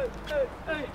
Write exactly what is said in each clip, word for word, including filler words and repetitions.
hey, hey.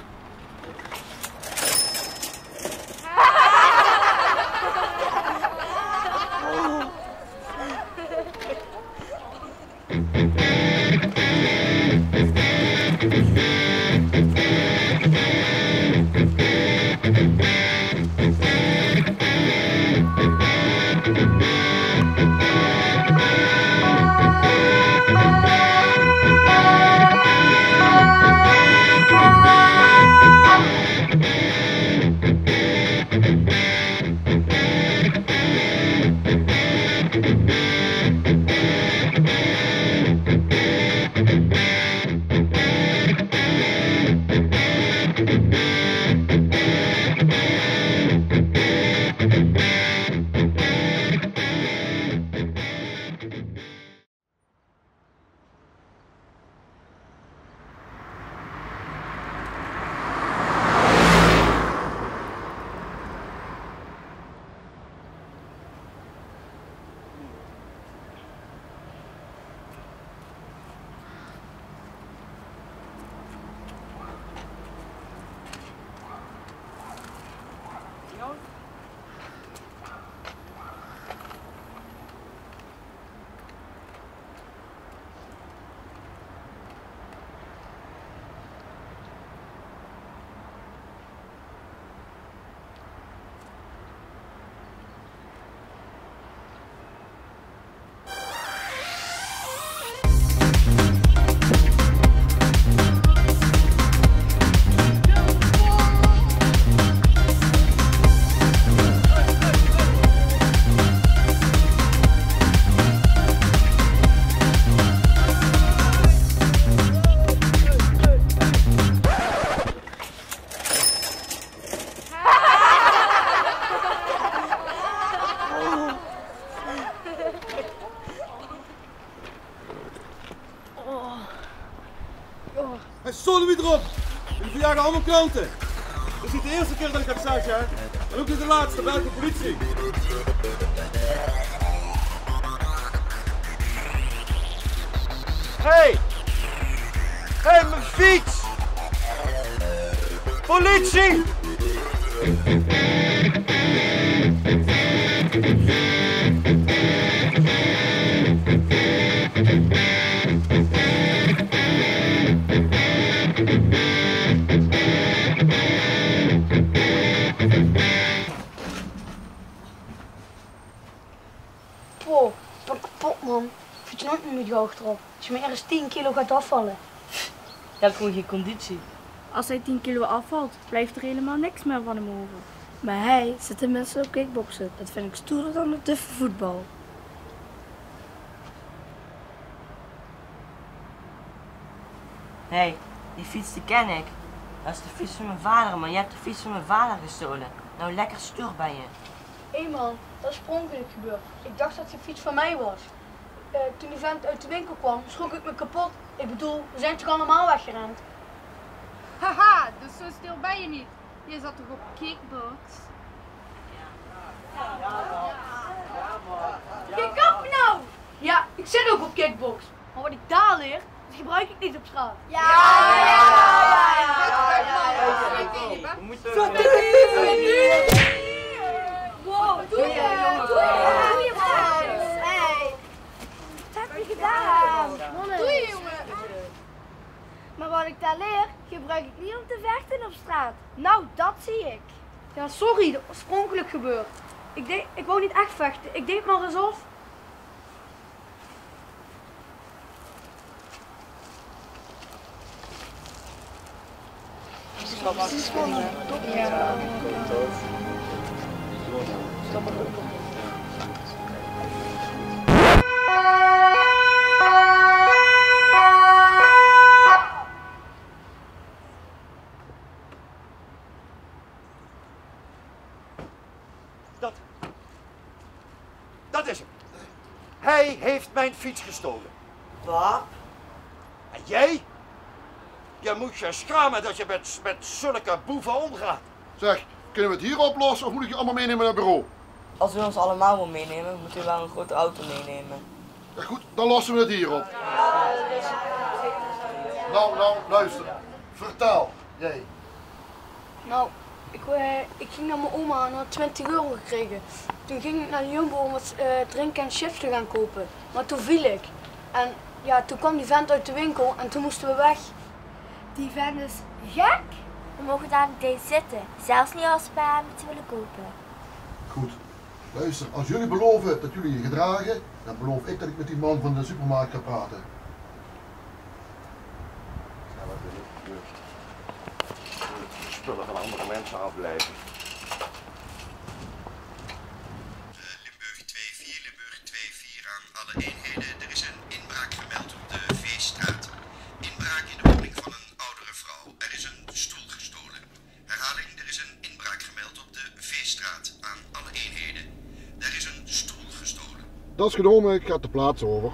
Sodomiet erop! Jullie verjagen allemaal klanten. Het is niet de eerste keer dat ik dat zeg, hè? En ook niet de laatste, bel de politie. Hey! Hey, mijn fiets! Politie! Wow, ik ben kapot, man. Ik fiets nooit meer met jou achterop. Als je me ergens tien kilo gaat afvallen. Je hebt gewoon geen conditie. Als hij tien kilo afvalt, blijft er helemaal niks meer van hem over. Maar hij zit tenminste op kickboksen. Dat vind ik stoerder dan het duffe voetbal. Hé, hey, die fiets die ken ik. Dat is de fiets van mijn vader, maar je hebt de fiets van mijn vader gestolen. Nou, lekker stoer ben je. Hé man, dat is per ongeluk gebeurd. Ik dacht dat die fiets van mij was. Uh, toen die vent uit de winkel kwam, schrok ik me kapot. Ik bedoel, we zijn toch allemaal weggerend? Haha, dus zo stil ben je niet. Je zat toch op kickbox? Kijk op nou! Ja, ik zit ook op kickbox. Maar wat ik daar leer, dat gebruik ik niet op straat. Ja, ja, ja, ja, ja. We moeten... Wow, doe je? Doe je? Hey, wat heb je gedaan? Doe je, jongen? Maar wat ik daar leer, gebruik ik niet om te vechten op straat. Nou, dat zie ik. Ja, sorry, dat was ongeluk gebeurd. Ik, deed, ik wou niet echt vechten, ik deed maar alsof. Stap maar. Ja. Stap maar. Dat. Dat is hem. Hij heeft mijn fiets gestolen. Wat? En jij? Je moet je schamen dat je met, met zulke boeven omgaat. Zeg, kunnen we het hier oplossen of moet ik je allemaal meenemen naar het bureau? Als u ons allemaal wil meenemen, moet u wel een grote auto meenemen. Ja goed, dan lossen we het hier op. Nou, nou, luister. Vertel, jij. Nou, ik, uh, ik ging naar mijn oma en had twintig euro gekregen. Toen ging ik naar de Jumbo om wat uh, drinken en chips te gaan kopen. Maar toen viel ik. En ja, toen kwam die vent uit de winkel en toen moesten we weg. Die vent is gek? We mogen daar niet eens zitten. Zelfs niet als we hem iets willen kopen. Goed. Luister, als jullie beloven dat jullie je gedragen, dan beloof ik dat ik met die man van de supermarkt ga praten. Ja, wat wil ik? Jeugd. De spullen van andere mensen afblijven. Limburg twee vier, Limburg twee vier aan alle eenheden. Er is een inbraak gemeld op de Veestraat. Inbraak in de woning van een oudere vrouw. Er is een stoel gestolen. Herhaling, er is een inbraak gemeld op de Veestraat aan alle eenheden. Er is een stoel gestolen. Dat is genomen, ik ga de plaats over.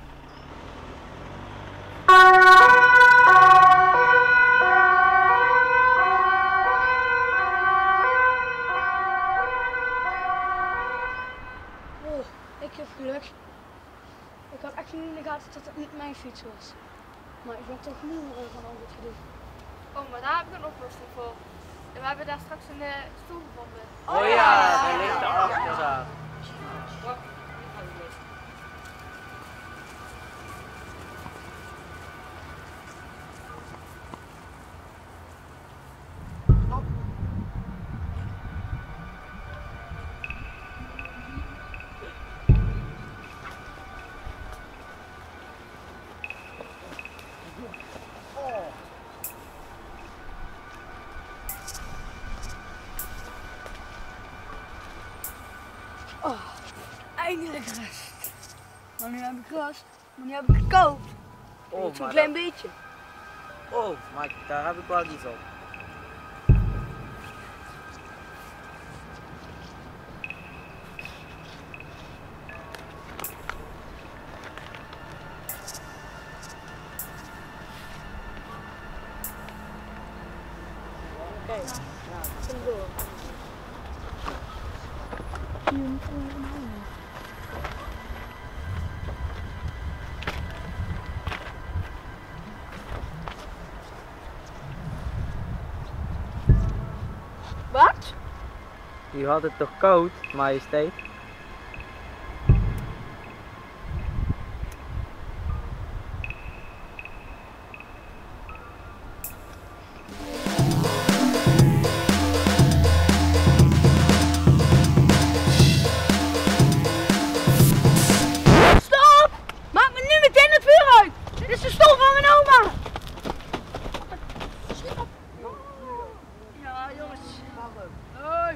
Oh, ik heb geluk. Ik had echt niet in de gaten dat het niet mijn fiets was. Maar ik ben toch moe van al dit gedoe. Oh, maar daar heb ik een oplossing voor. We hebben daar straks een uh, stoel gevonden. Oh ja, die ligt erachter daar. Oh, eindelijk rust. Maar nu heb ik rust, maar nu heb ik het koud. Oh, Zo'n klein beetje. Oh, maar daar heb ik wel iets op. Oké, nou, kom door. Wat? U had het toch koud, majesteit? Stop! Maak me nu meteen het vuur uit! Dit is de stoel van mijn oma! Ja, jongens. Hoi!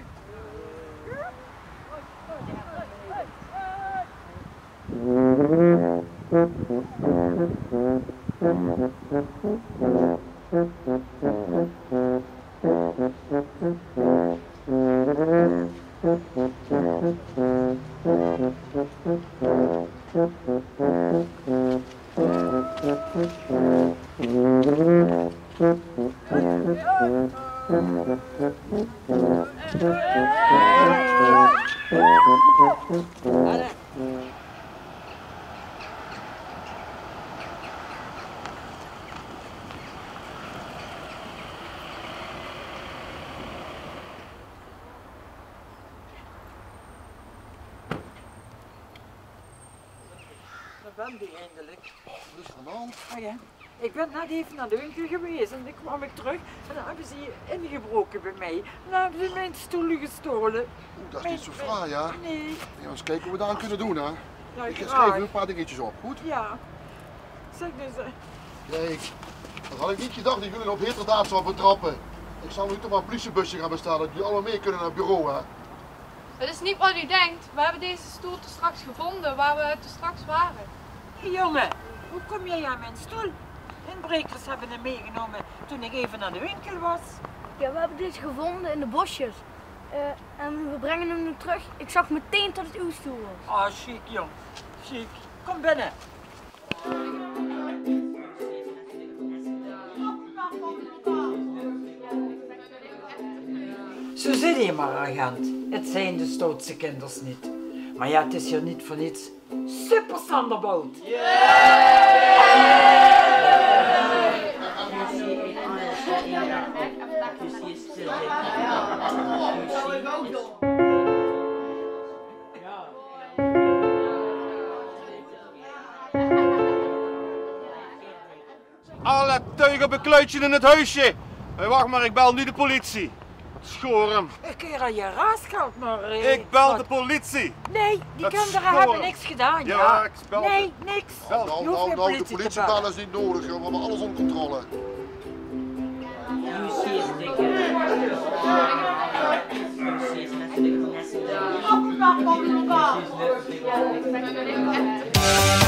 Daar ben die eindelijk. Wat is er aan de hand? Oh ja. Ik ben net even naar de winkel geweest en toen kwam ik terug en dan hebben ze hier ingebroken bij mij. En dan hebben ze mijn stoelen gestolen. Oeh, dat is niet zo fraai, ja? Nee. Ja, eens kijken wat we daar kunnen doen, hè? Ja, Ik ga graag. schrijven een paar dingetjes op, goed? Ja. Zeg dus. Uh... Kijk, dat had ik niet gedacht dat jullie op heterdaad zou betrappen. Ik zal nu toch maar een politiebusje gaan bestellen, dat jullie allemaal mee kunnen naar het bureau, hè? Het is niet wat u denkt. We hebben deze stoel te straks gevonden waar we te straks waren. Hey, jongen, hoe kom jij aan mijn stoel? Inbrekers hebben hem meegenomen toen ik even naar de winkel was. Ja, we hebben deze gevonden in de bosjes. Uh, en we brengen hem nu terug. Ik zag meteen dat het uw stoel was. Ah, chic jong. Chic. Kom binnen. Zo zit je maar, agent. Het zijn de stoutste kinders niet. Maar ja, het is hier niet voor niets. Super Thunderbolt! Yeah! Alle teugen bekleutje in het huisje. Hey, wacht maar, ik bel nu de politie. Schoren. Ik keer al je raasgeld maar. eh, Ik bel wat- de politie. Nee, die Dat kinderen schoren. hebben niks gedaan, ja. Ja, ik bel de- Nee, niks. Nou, Je nou, hoeft nou, geen nou, de politie te politie bellen. bellen is niet nodig, joh. We hebben alles onder controle. You see it, dikke. You see it, net dikke. Op, op, op, op, op.